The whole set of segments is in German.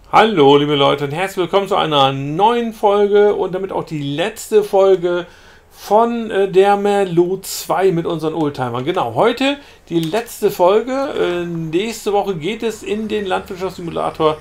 Hallo liebe Leute und herzlich willkommen zu einer neuen Folge und damit auch die letzte Folge von der Merlot 2 mit unseren Oldtimern. Genau, heute die letzte Folge. Nächste Woche geht es in den Landwirtschaftssimulator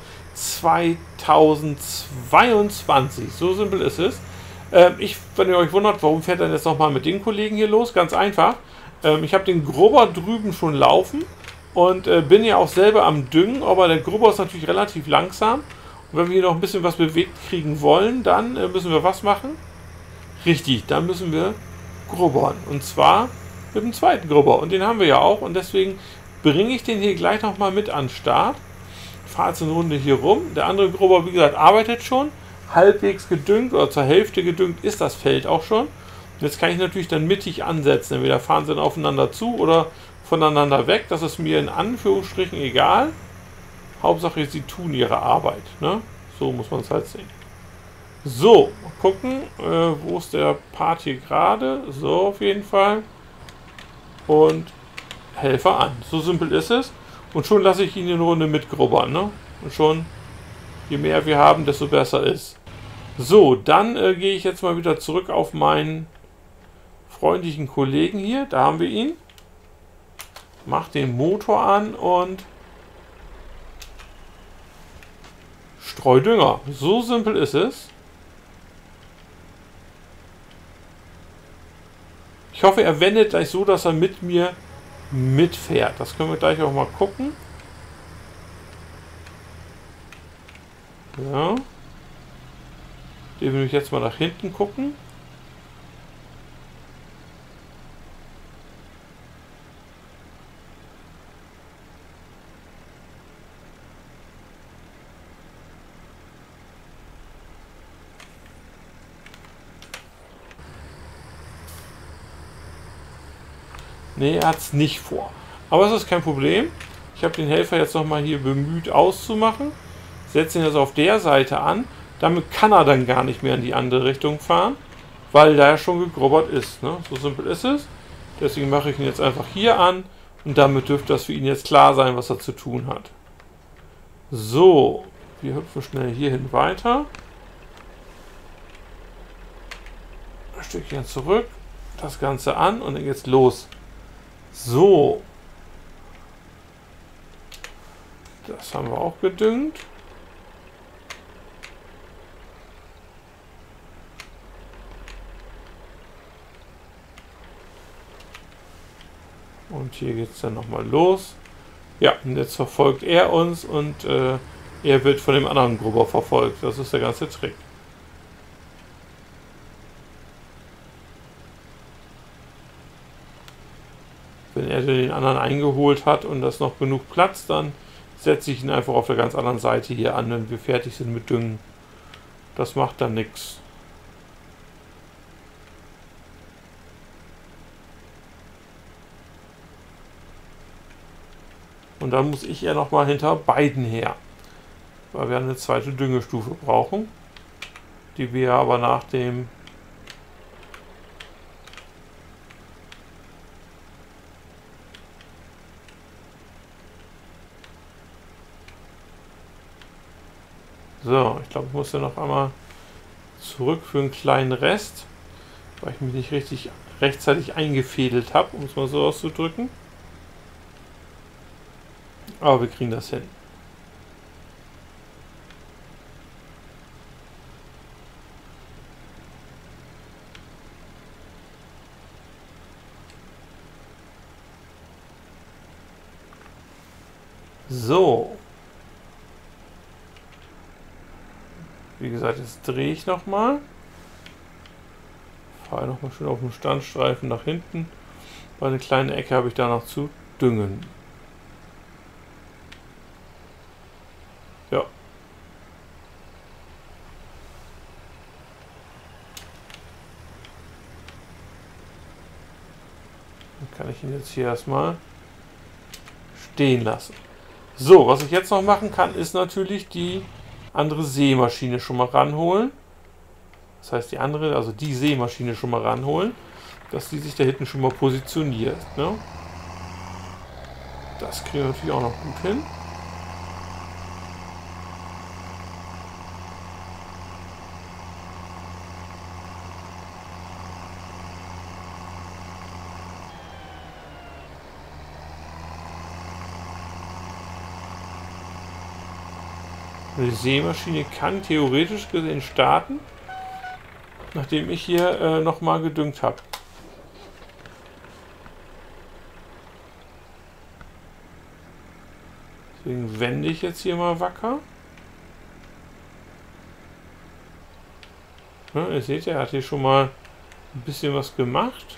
2022. So simpel ist es. Wenn ihr euch wundert, warum fährt er jetzt nochmal mit den Kollegen hier los? Ganz einfach. Ich habe den Grubber drüben schon laufen. Und bin ja auch selber am Düngen, aber der Grubber ist natürlich relativ langsam. Und wenn wir hier noch ein bisschen was bewegt kriegen wollen, dann müssen wir was machen? Richtig, dann müssen wir grubbern. Und zwar mit dem zweiten Grubber. Und den haben wir ja auch. Und deswegen bringe ich den hier gleich nochmal mit an den Start. Fahre jetzt eine Runde hier rum. Der andere Grubber, wie gesagt, arbeitet schon. Halbwegs gedüngt oder zur Hälfte gedüngt ist das Feld auch schon. Und jetzt kann ich natürlich dann mittig ansetzen. Entweder fahren sie dann aufeinander zu oder voneinander weg. Das ist mir in Anführungsstrichen egal. Hauptsache, sie tun ihre Arbeit. Ne? So muss man es halt sehen. So, mal gucken, wo ist der Part hier gerade? So, auf jeden Fall. Und Helfer an. So simpel ist es. Und schon lasse ich ihn in eine Runde mitgrubbern. Ne? Und schon, je mehr wir haben, desto besser ist. So, dann gehe ich jetzt mal wieder zurück auf meinen freundlichen Kollegen hier. Da haben wir ihn. Mach den Motor an und streu Dünger. So simpel ist es. Ich hoffe, er wendet gleich so, dass er mit mir mitfährt. Das können wir gleich auch mal gucken. Ja. Den will ich jetzt mal nach hinten gucken. Ne, er hat es nicht vor. Aber es ist kein Problem. Ich habe den Helfer jetzt nochmal hier bemüht auszumachen. Setze ihn jetzt auf der Seite an. Damit kann er dann gar nicht mehr in die andere Richtung fahren, weil da ja schon gegrubbert ist. Ne? So simpel ist es. Deswegen mache ich ihn jetzt einfach hier an und damit dürfte das für ihn jetzt klar sein, was er zu tun hat. So, wir hüpfen schnell hierhin weiter. Ein Stückchen zurück. Das Ganze an und dann geht's los. So. Das haben wir auch gedüngt. Und hier geht es dann nochmal los. Ja, und jetzt verfolgt er uns und er wird von dem anderen Grubber verfolgt. Das ist der ganze Trick. Wenn er den anderen eingeholt hat und das noch genug Platz, dann setze ich ihn einfach auf der ganz anderen Seite hier an, wenn wir fertig sind mit Düngen. Das macht dann nichts. Und dann muss ich ja noch mal hinter beiden her, weil wir eine zweite Düngestufe brauchen, die wir aber nach dem So, ich glaube, ich muss ja noch einmal zurück für einen kleinen Rest, weil ich mich nicht richtig rechtzeitig eingefädelt habe, um es mal so auszudrücken. Aber wir kriegen das hin. So. Wie gesagt, jetzt drehe ich nochmal. Fahre nochmal schön auf dem Standstreifen nach hinten. Weil eine kleine Ecke habe ich da noch zu düngen. Ja. Dann kann ich ihn jetzt hier erstmal stehen lassen. So, was ich jetzt noch machen kann, ist natürlich die andere Sämaschine schon mal ranholen. Das heißt, die andere, also die Sämaschine schon mal ranholen, dass die sich da hinten schon mal positioniert. Ne? Das kriegen wir natürlich auch noch gut hin. Und die Sämaschine kann theoretisch gesehen starten, nachdem ich hier nochmal gedüngt habe. Deswegen wende ich jetzt hier mal wacker. Ja, ihr seht, er hat hier schon mal ein bisschen was gemacht.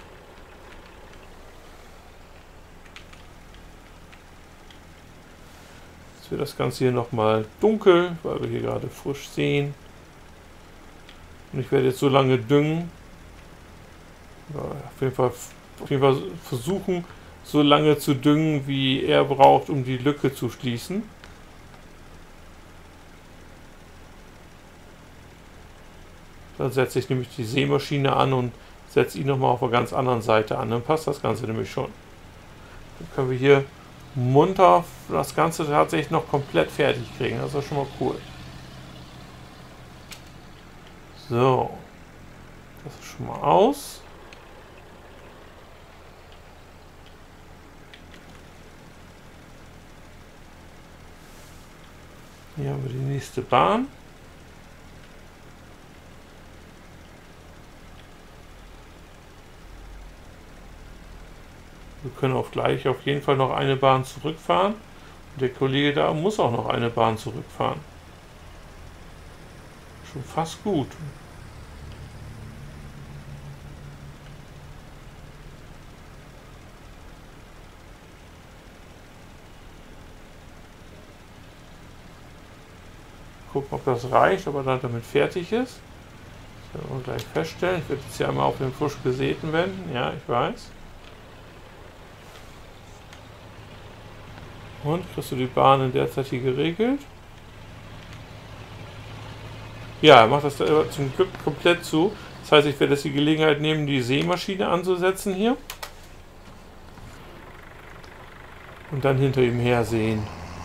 Jetzt wird das Ganze hier nochmal dunkel, weil wir hier gerade frisch sehen. Und ich werde jetzt so lange düngen. Ja, auf jeden Fall versuchen, so lange zu düngen, wie er braucht, um die Lücke zu schließen. Dann setze ich nämlich die Sämaschine an und setze ihn nochmal auf der ganz anderen Seite an. Dann passt das Ganze nämlich schon. Dann können wir hier munter das Ganze tatsächlich noch komplett fertig kriegen. Das ist schon mal cool. So. Das ist schon mal aus. Hier haben wir die nächste Bahn. Wir können auch gleich auf jeden Fall noch eine Bahn zurückfahren. Und der Kollege da muss auch noch eine Bahn zurückfahren. Schon fast gut. Gucken, ob das reicht, ob er dann damit fertig ist. Das werden wir gleich feststellen. Ich werde jetzt hier einmal auf den frisch gesäten wenden. Ja, ich weiß. Und kriegst du die Bahn in der Zeit hier geregelt? Ja, er macht das zum Glück komplett zu. Das heißt, ich werde jetzt die Gelegenheit nehmen, die Sämaschine anzusetzen hier. Und dann hinter ihm her sehen.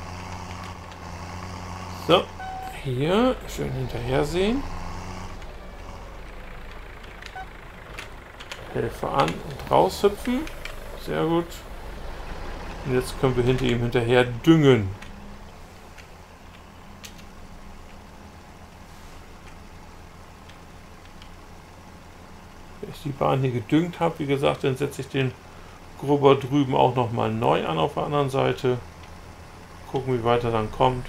So, hier schön hinterher sehen. Hilfe an und raushüpfen. Sehr gut. Und jetzt können wir hinter ihm hinterher düngen. Wenn ich die Bahn hier gedüngt habe, wie gesagt, dann setze ich den Grubber drüben auch nochmal neu an auf der anderen Seite. Gucken, wie weit er dann kommt.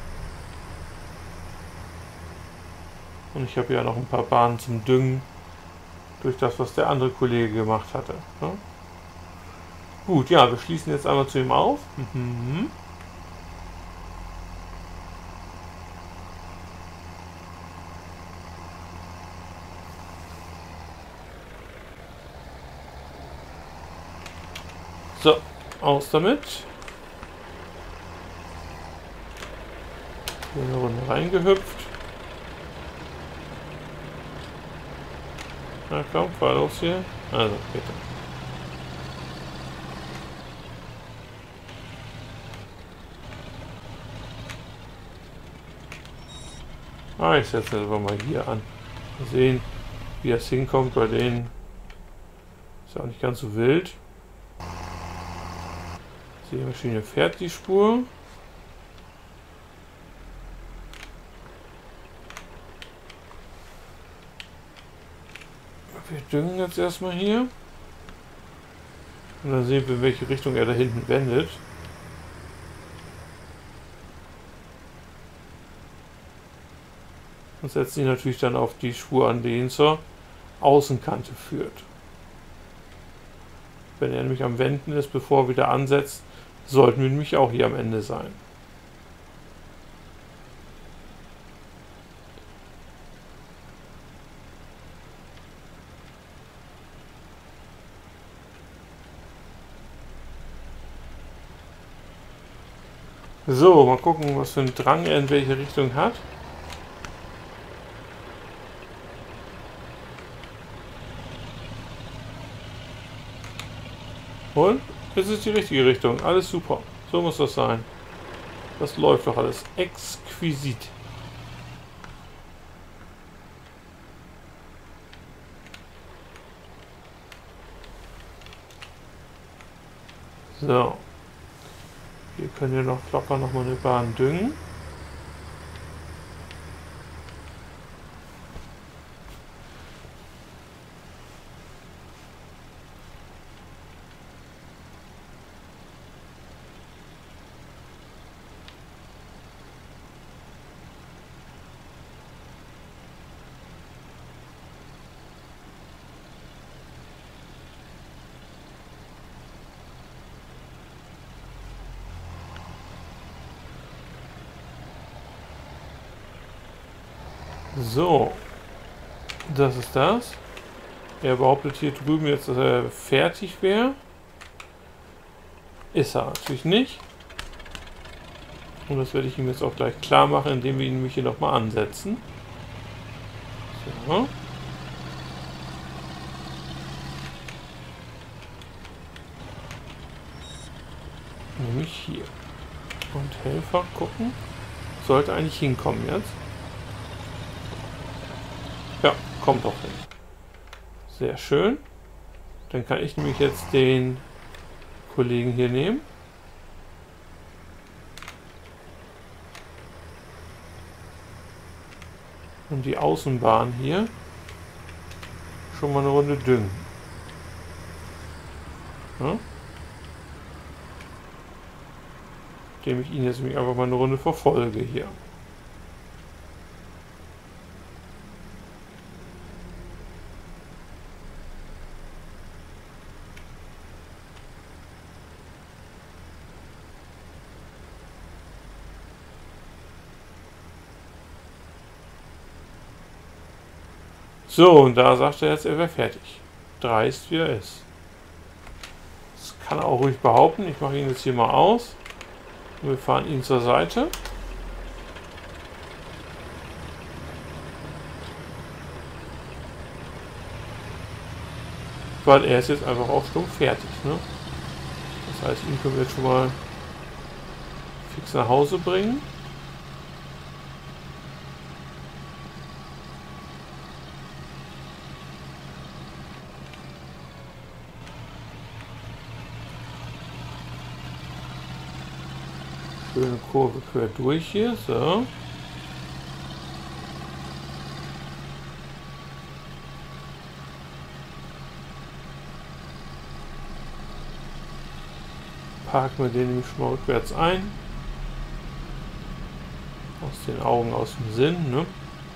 Und ich habe ja noch ein paar Bahnen zum Düngen. Durch das, was der andere Kollege gemacht hatte. Ja? Gut, ja, wir schließen jetzt einmal zu ihm auf. Mhm. So, aus damit. Hier eine Runde reingehüpft. Na komm, fahr los hier. Also, bitte. Ich setze das aber mal hier an. Mal sehen, wie das hinkommt. Bei denen ist ja auch nicht ganz so wild. Die Maschine fährt die Spur. Wir düngen jetzt erstmal hier. Und dann sehen wir, in welche Richtung er da hinten wendet. Und setzen ihn natürlich dann auf die Spur an, die ihn zur Außenkante führt. Wenn er nämlich am Wenden ist, bevor er wieder ansetzt, sollten wir nämlich auch hier am Ende sein. So, mal gucken, was für einen Drang er in welche Richtung hat. Und es ist die richtige Richtung. Alles super. So muss das sein. Das läuft doch alles exquisit. So. Hier können wir noch locker nochmal eine Bahn düngen. So, das ist das. Er behauptet hier drüben jetzt, dass er fertig wäre. Ist er natürlich nicht. Und das werde ich ihm jetzt auch gleich klar machen, indem wir ihn nämlich hier nochmal ansetzen. So. Nämlich hier. Und Helfer gucken. Sollte eigentlich hinkommen jetzt. Ja, kommt doch hin. Sehr schön. Dann kann ich nämlich jetzt den Kollegen hier nehmen. Und die Außenbahn hier schon mal eine Runde düngen. Ja? Indem ich ihn jetzt nämlich einfach mal eine Runde verfolge hier. So, und da sagt er jetzt, er wäre fertig. Dreist, wie er ist. Das kann er auch ruhig behaupten. Ich mache ihn jetzt hier mal aus. Und wir fahren ihn zur Seite. Weil er ist jetzt einfach auch stumpf fertig. Ne? Das heißt, ihn können wir jetzt schon mal fix nach Hause bringen. Schöne Kurve quer durch hier, so. Parken wir den nämlich schon mal rückwärts ein. Aus den Augen, aus dem Sinn, ne?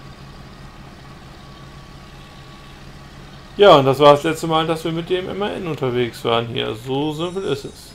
Ja, und das war das letzte Mal, dass wir mit dem MAN unterwegs waren hier. So simpel ist es.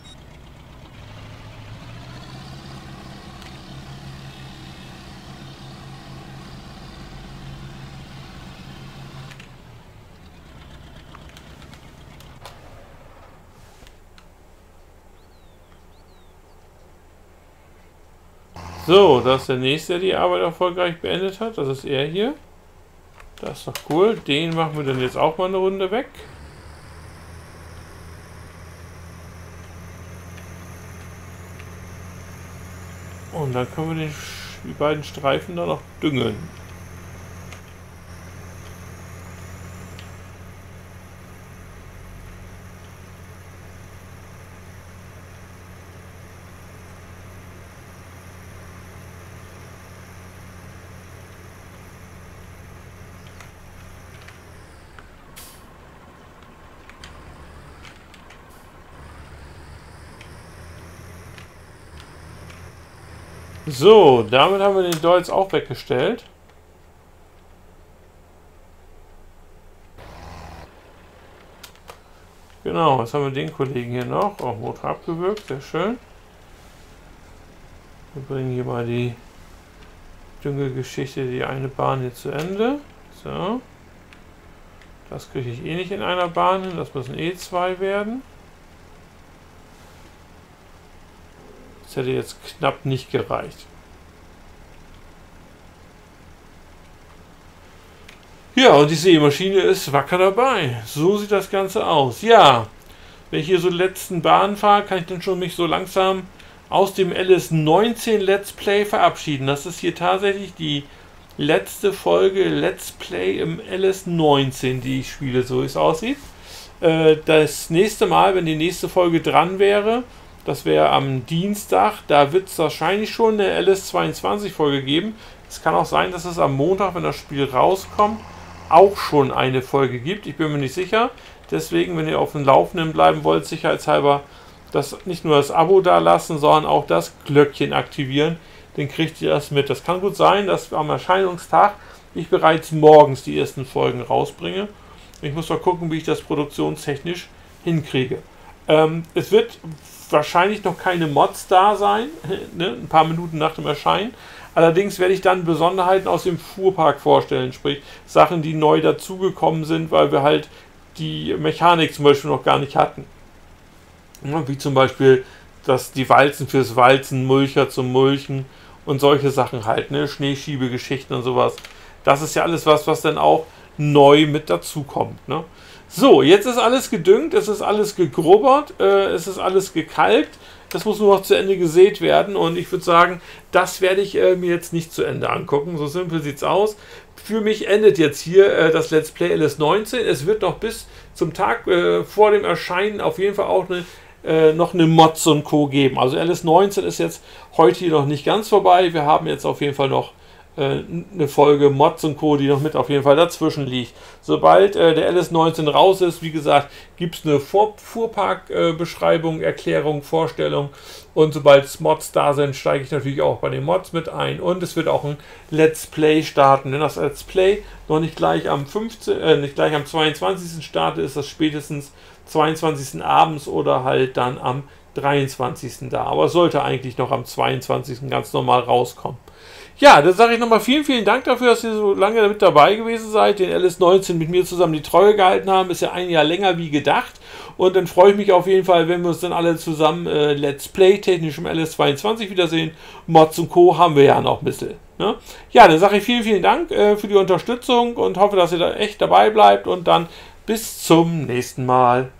So, das ist der nächste, der die Arbeit erfolgreich beendet hat. Das ist er hier. Das ist doch cool. Den machen wir dann jetzt auch mal eine Runde weg. Und dann können wir die beiden Streifen da noch düngeln. So, damit haben wir den Dolz auch weggestellt. Genau, jetzt haben wir den Kollegen hier noch. Auch Motor abgewürgt, sehr schön. Wir bringen hier mal die Düngegeschichte, die eine Bahn hier zu Ende. So. Das kriege ich eh nicht in einer Bahn hin, das müssen eh zwei werden. Das hätte jetzt knapp nicht gereicht. Ja, und die Sämaschine ist wacker dabei. So sieht das Ganze aus. Ja, wenn ich hier so die letzten Bahnen fahre, kann ich dann schon mich so langsam aus dem LS19 Let's Play verabschieden. Das ist hier tatsächlich die letzte Folge Let's Play im LS19, die ich spiele, so wie es aussieht. Das nächste Mal, wenn die nächste Folge dran wäre, das wäre am Dienstag, da wird es wahrscheinlich schon eine LS22 Folge geben. Es kann auch sein, dass es am Montag, wenn das Spiel rauskommt, auch schon eine Folge gibt. Ich bin mir nicht sicher. Deswegen, wenn ihr auf dem Laufenden bleiben wollt, sicherheitshalber, nicht nur das Abo da lassen, sondern auch das Glöckchen aktivieren. Dann kriegt ihr das mit. Das kann gut sein, dass am Erscheinungstag ich bereits morgens die ersten Folgen rausbringe. Ich muss mal gucken, wie ich das produktionstechnisch hinkriege. Es wird wahrscheinlich noch keine Mods da sein, ne? Ein paar Minuten nach dem Erscheinen. Allerdings werde ich dann Besonderheiten aus dem Fuhrpark vorstellen, sprich Sachen, die neu dazugekommen sind, weil wir halt die Mechanik zum Beispiel noch gar nicht hatten. Ja, wie zum Beispiel die Walzen fürs Walzen, Mulcher zum Mulchen und solche Sachen halt, ne? Schneeschiebegeschichten und sowas. Das ist ja alles was dann auch neu mit dazukommt, ne? So, jetzt ist alles gedüngt, es ist alles gegrubbert, es ist alles gekalkt. Das muss nur noch zu Ende gesät werden und ich würde sagen, das werde ich mir jetzt nicht zu Ende angucken. So simpel sieht es aus. Für mich endet jetzt hier das Let's Play LS19. Es wird noch bis zum Tag vor dem Erscheinen auf jeden Fall auch noch eine Mods und Co. geben. Also LS19 ist jetzt heute hier noch nicht ganz vorbei. Wir haben jetzt auf jeden Fall noch eine Folge Mods und Co., die noch mit auf jeden Fall dazwischen liegt. Sobald der LS19 raus ist, wie gesagt, gibt es eine Fuhrpark-Beschreibung, Erklärung, Vorstellung und sobald Mods da sind, steige ich natürlich auch bei den Mods mit ein und es wird auch ein Let's Play starten. Wenn das Let's Play noch nicht gleich am 22. startet, ist das spätestens 22. abends oder halt dann am 23. da. Aber es sollte eigentlich noch am 22. ganz normal rauskommen. Ja, dann sage ich nochmal vielen Dank dafür, dass ihr so lange mit dabei gewesen seid, den LS19 mit mir zusammen die Treue gehalten haben. Ist ja ein Jahr länger wie gedacht. Und dann freue ich mich auf jeden Fall, wenn wir uns dann alle zusammen Let's Play technisch im LS22 wiedersehen. Mods und Co. haben wir ja noch ein bisschen. Ne? Ja, dann sage ich vielen Dank für die Unterstützung und hoffe, dass ihr da echt dabei bleibt. Und dann bis zum nächsten Mal.